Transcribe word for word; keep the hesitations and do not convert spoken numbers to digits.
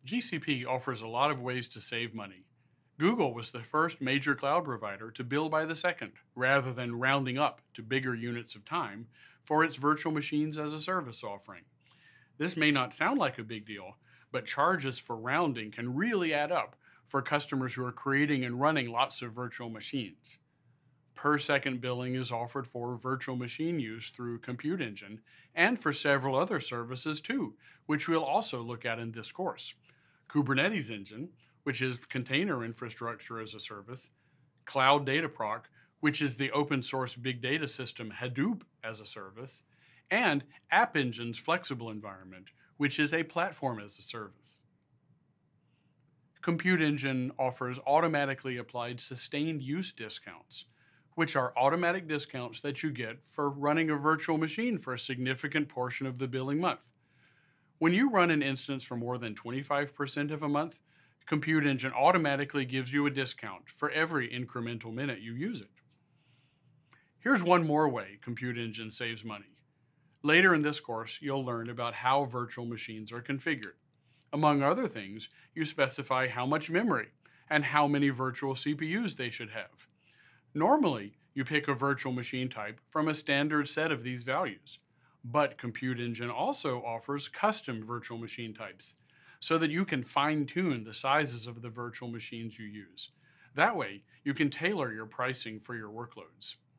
G C P offers a lot of ways to save money. Google was the first major cloud provider to bill by the second, rather than rounding up to bigger units of time, for its virtual machines as a service offering. This may not sound like a big deal, but charges for rounding can really add up for customers who are creating and running lots of virtual machines. Per second billing is offered for virtual machine use through Compute Engine and for several other services too, which we'll also look at in this course. Kubernetes Engine, which is container infrastructure as a service, Cloud Dataproc, which is the open source big data system Hadoop as a service, and App Engine's flexible environment, which is a platform as a service. Compute Engine offers automatically applied sustained use discounts, which are automatic discounts that you get for running a virtual machine for a significant portion of the billing month. When you run an instance for more than twenty-five percent of a month, Compute Engine automatically gives you a discount for every incremental minute you use it. Here's one more way Compute Engine saves money. Later in this course, you'll learn about how virtual machines are configured. Among other things, you specify how much memory and how many virtual C P Us they should have. Normally, you pick a virtual machine type from a standard set of these values, but Compute Engine also offers custom virtual machine types so that you can fine-tune the sizes of the virtual machines you use. That way, you can tailor your pricing for your workloads.